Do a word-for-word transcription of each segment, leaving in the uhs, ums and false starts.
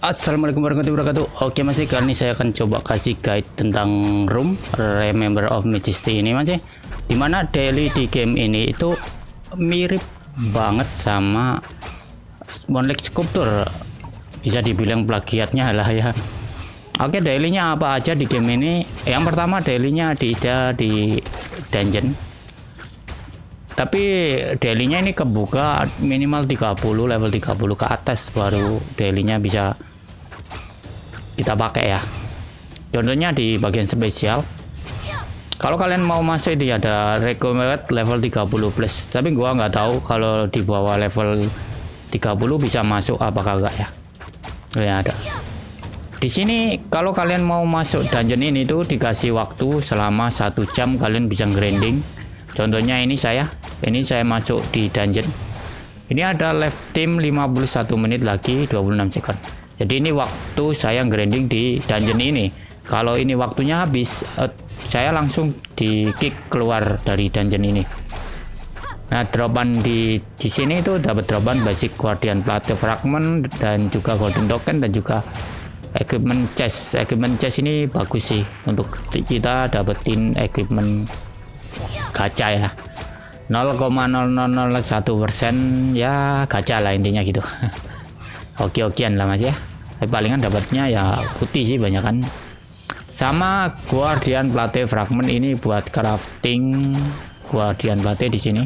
Assalamualaikum warahmatullahi wabarakatuh. Oke masih kali ini saya akan coba kasih guide tentang room Remember of Majesty ini masih, dimana daily di game ini itu mirip banget sama One Leg Sculpture, bisa dibilang plagiatnya lah ya. Oke, dailynya apa aja di game ini? Yang pertama dailynya di di dungeon, tapi dailynya ini kebuka minimal tiga puluh, level tiga puluh ke atas baru dailynya bisa kita pakai ya. Contohnya di bagian spesial, kalau kalian mau masuk ini ada recommended level tiga puluh plus, tapi gua nggak tahu kalau di bawah level tiga puluh bisa masuk apa kagak ya. Ya ada di sini. Kalau kalian mau masuk dungeon ini tuh dikasih waktu selama satu jam, kalian bisa grinding. Contohnya ini saya ini saya masuk di dungeon ini, ada left team lima puluh satu menit lagi dua puluh enam second. Jadi ini waktu saya grinding di dungeon ini. Kalau ini waktunya habis, uh, saya langsung di kick keluar dari dungeon ini. Nah, dropan di di sini itu dapat dropan basic guardian plate fragment dan juga golden token dan juga equipment chest. Equipment chest ini bagus sih untuk kita dapetin equipment gacha ya. nol koma nol nol nol satu persen ya gacha lah intinya gitu. Oke-okean lah mas ya. Tapi palingan dapatnya ya putih sih banyak kan. Sama guardian plate fragment ini buat crafting guardian plate di sini.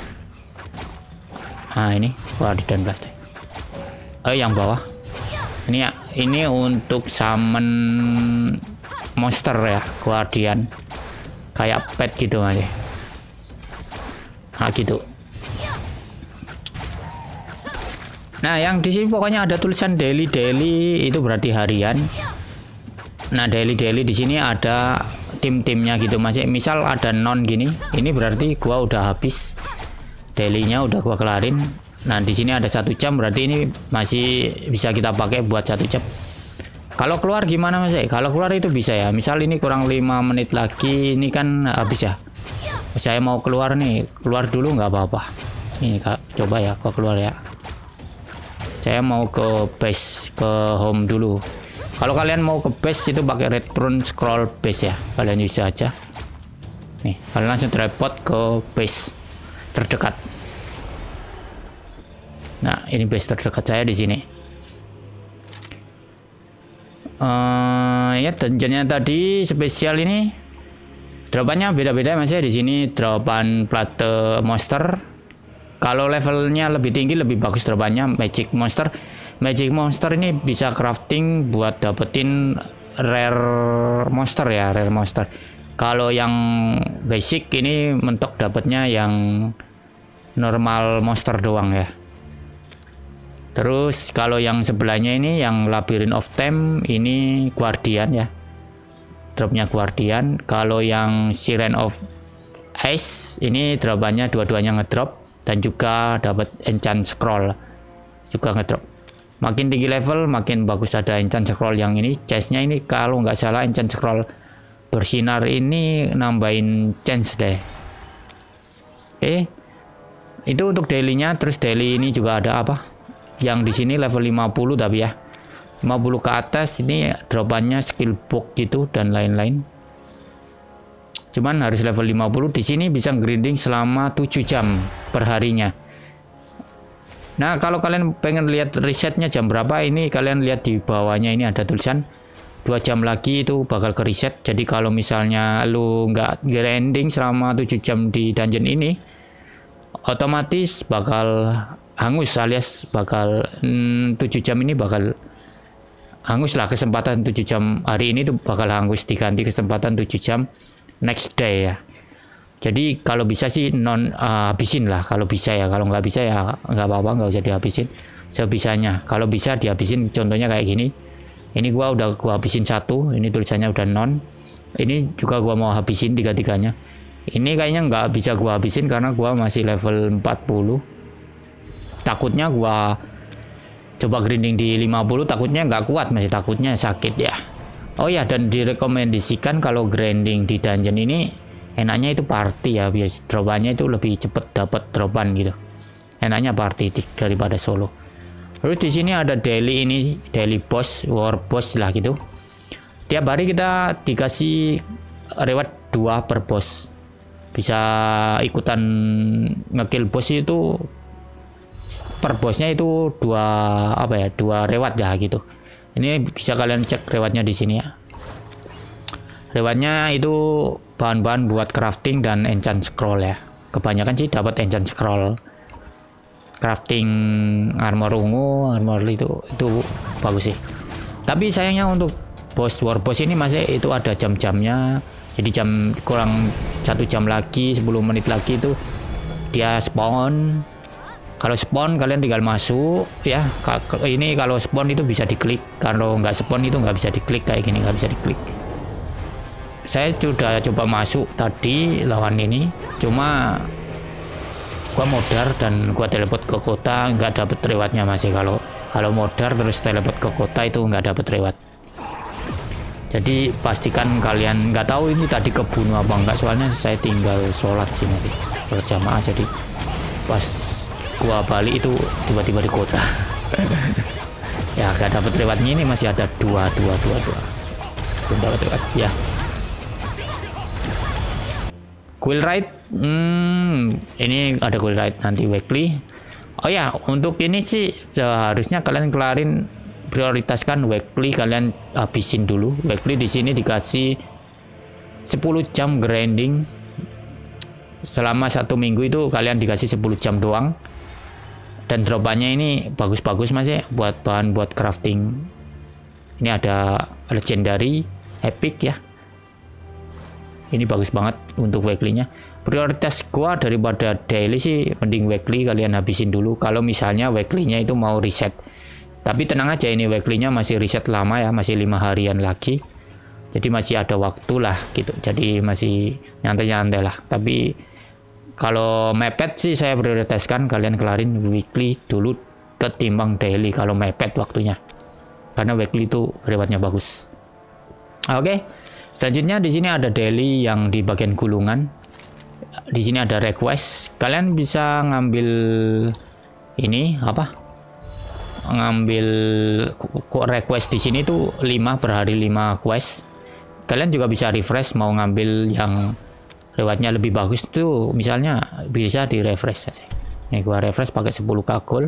Nah ini guardian plate. Oh yang bawah. Ini ya, ini untuk summon monster ya, guardian. Kayak pet gitu mas ya. Nah gitu. Nah yang di sini pokoknya ada tulisan daily daily itu berarti harian. Nah daily daily di sini ada tim-timnya gitu masih. Misal ada non gini, ini berarti gua udah habis dailynya, udah gua kelarin. Nah di sini ada satu jam, berarti ini masih bisa kita pakai buat satu jam. Kalau keluar gimana mas? Kalau keluar itu bisa ya. Misal ini kurang lima menit lagi, ini kan habis ya. Saya mau keluar nih, keluar dulu nggak apa-apa. Ini kak, coba ya, gua keluar ya. Saya mau ke base, ke home dulu. Kalau kalian mau ke base itu pakai return scroll base ya, kalian bisa aja. Nih, kalian langsung teleport ke base terdekat. Nah, ini base terdekat saya di sini. Uh, ya, dungeonnya tadi spesial ini dropannya beda-beda mas ya. Di sini dropan plate monster. Kalau levelnya lebih tinggi lebih bagus dropannya magic monster. Magic monster ini bisa crafting buat dapetin rare monster ya, rare monster. Kalau yang basic ini mentok dapatnya yang normal monster doang ya. Terus kalau yang sebelahnya ini yang Labyrinth of Time ini guardian ya. Dropnya guardian. Kalau yang Siren of Ice ini dropannya dua-duanya ngedrop dan juga dapat enchant scroll juga ngedrop. Makin tinggi level makin bagus ada enchant scroll. Yang ini chestnya ini kalau nggak salah enchant scroll bersinar ini nambahin chance deh. Oke, itu untuk dailynya. Terus daily ini juga ada apa? Yang di sini level lima puluh tapi ya lima puluh ke atas ini dropannya skill book gitu dan lain-lain. Cuman harus level lima puluh. Di sini bisa grinding selama tujuh jam perharinya. Nah, kalau kalian pengen lihat resetnya jam berapa, ini kalian lihat di bawahnya ini ada tulisan dua jam lagi itu bakal ke reset. Jadi kalau misalnya lu nggak grinding selama tujuh jam di dungeon ini, otomatis bakal hangus, alias bakal hmm, tujuh jam ini bakal hangus lah. Kesempatan tujuh jam hari ini tuh bakal hangus, diganti kesempatan tujuh jam next day ya. Jadi kalau bisa sih non uh, habisin lah kalau bisa ya. Kalau nggak bisa ya nggak apa-apa, nggak usah dihabisin sebisanya. Kalau bisa dihabisin, contohnya kayak gini. Ini gua udah gua habisin satu, ini tulisannya udah non. Ini juga gua mau habisin tiga-tiganya. Ini kayaknya nggak bisa gua habisin karena gua masih level empat puluh. Takutnya gua coba grinding di lima puluh, takutnya nggak kuat, masih takutnya sakit ya. Oh ya, dan direkomendasikan kalau grinding di dungeon ini enaknya itu party ya, biar dropannya itu lebih cepet dapat dropan gitu. Enaknya party daripada solo. Terus di sini ada daily, ini daily boss, war boss lah gitu. Tiap hari kita dikasih reward dua per boss. Bisa ikutan ngekill boss itu per bosnya itu dua apa ya, dua reward ya gitu. Ini bisa kalian cek rewardnya di sini ya. Rewardnya itu bahan-bahan buat crafting dan enchant scroll ya. Kebanyakan sih dapat enchant scroll. Crafting armor ungu, armor itu itu bagus sih. Tapi sayangnya untuk boss war boss ini masih itu ada jam-jamnya. Jadi jam kurang satu jam lagi, sepuluh menit lagi itu dia spawn. Kalau spawn kalian tinggal masuk ya. Ini kalau spawn itu bisa diklik. Kalau nggak spawn itu nggak bisa diklik kayak gini, nggak bisa diklik. Saya sudah coba masuk tadi lawan ini, cuma gua modar dan gua teleport ke kota, nggak dapet rewardnya masih. Kalau kalau modar terus teleport ke kota itu nggak dapet reward. Jadi pastikan kalian, nggak tahu ini tadi kebunuh apa enggak, soalnya saya tinggal sholat sih masih berjamaah, jadi pas gua balik itu tiba-tiba di kota. Ya nggak dapet rewardnya, ini masih ada dua dua dua dua belum dapet reward ya. Quill ride, hmm, ini ada quill ride nanti weekly. Oh ya, untuk ini sih seharusnya kalian kelarin, prioritaskan weekly, kalian habisin dulu. Weekly di sini dikasih sepuluh jam grinding. Selama satu minggu itu kalian dikasih sepuluh jam doang. Dan dropannya ini bagus-bagus mas ya, buat bahan buat crafting. Ini ada legendary, epic ya. Ini bagus banget untuk weekly-nya. Prioritas gua daripada daily sih mending weekly kalian habisin dulu. Kalau misalnya weekly-nya itu mau reset. Tapi tenang aja, ini weekly-nya masih reset lama ya, masih lima harian lagi. Jadi masih ada waktu lah gitu. Jadi masih nyantai-nyantai lah. Tapi kalau mepet sih saya prioritaskan kalian kelarin weekly dulu ketimbang daily kalau mepet waktunya. Karena weekly itu rewardnya bagus. Oke. Okay. Selanjutnya di sini ada daily yang di bagian gulungan. Di sini ada request. Kalian bisa ngambil ini apa? Ngambil request di sini tuh lima per hari, lima quest. Kalian juga bisa refresh mau ngambil yang rewardnya lebih bagus tuh, misalnya bisa di refresh aja. Ini gua refresh pakai sepuluh k gold.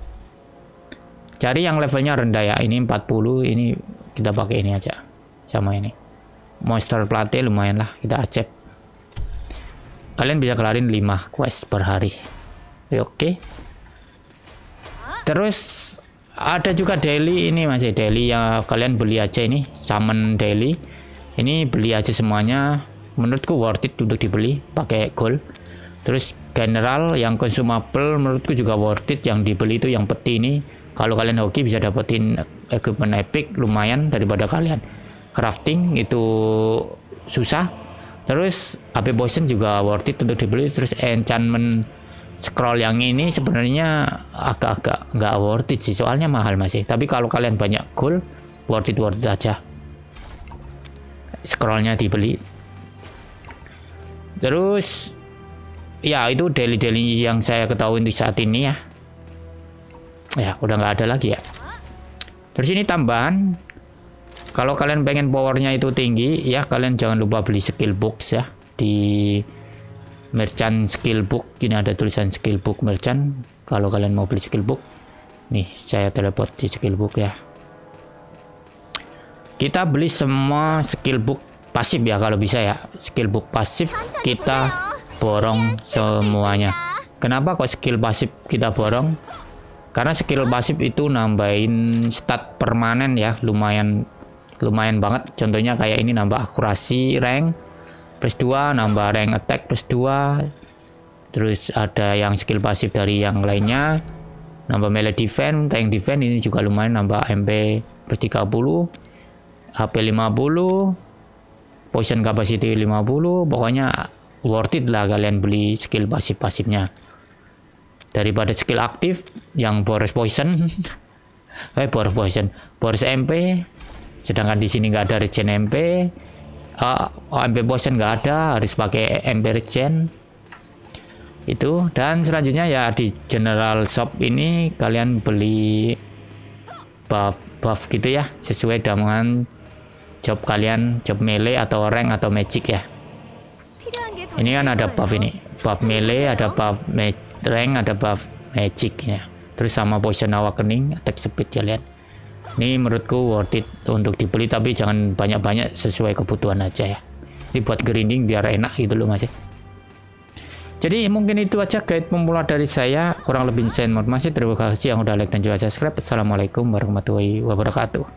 Cari yang levelnya rendah ya. Ini empat puluh, ini kita pakai ini aja. Sama ini. Monster plate lumayan lah, kita accept. Kalian bisa kelarin lima quest per hari. Oke. Terus ada juga daily, ini masih daily yang kalian beli aja ini, summon daily. Ini beli aja semuanya. Menurutku worth it untuk dibeli pakai gold. Terus general yang consumable menurutku juga worth it yang dibeli itu yang peti ini. Kalau kalian hoki bisa dapetin equipment epic lumayan daripada kalian crafting itu susah. Terus H P potion juga worth it untuk dibeli. Terus enchantment scroll yang ini sebenarnya agak-agak nggak worth it sih, soalnya mahal masih. Tapi kalau kalian banyak gold, worth it worth it aja. Scrollnya dibeli. Terus ya itu daily-daily yang saya ketahui di saat ini ya. Ya udah nggak ada lagi ya. Terus ini tambahan. Kalau kalian pengen powernya itu tinggi ya, kalian jangan lupa beli skill box ya di merchant skill book. Ini ada tulisan skill book merchant. Kalau kalian mau beli skill book, nih saya teleport di skill book ya. Kita beli semua skill book pasif ya kalau bisa ya. Skill book pasif kita borong semuanya. Kenapa kok skill pasif kita borong? Karena skill pasif itu nambahin stat permanen ya, lumayan lumayan banget. Contohnya kayak ini nambah akurasi rank plus dua, nambah rank attack plus dua. Terus ada yang skill pasif dari yang lainnya, nambah melee defense, rank defense ini juga lumayan, nambah M P plus tiga puluh, H P lima puluh, potion capacity lima puluh. Pokoknya worth it lah kalian beli skill pasif-pasifnya daripada skill aktif yang boros poison. eh boros poison, boros M P. Sedangkan di sini nggak ada regen M P, uh, M P potion nggak ada, harus pakai M P regen. Itu. Dan selanjutnya ya di general shop ini kalian beli buff buff gitu ya, sesuai dengan job kalian, job melee atau rank atau magic ya. Ini kan ada buff ini, buff melee, ada buff rank, ada buff magic ya. Terus sama poison awakening, attack speed kalian. Ini menurutku worth it untuk dibeli, tapi jangan banyak-banyak, sesuai kebutuhan aja ya. Ini buat grinding biar enak gitu loh masih. Jadi mungkin itu aja guide pemula dari saya. Kurang lebih saya informasi. Terima kasih yang udah like dan juga subscribe. Assalamualaikum warahmatullahi wabarakatuh.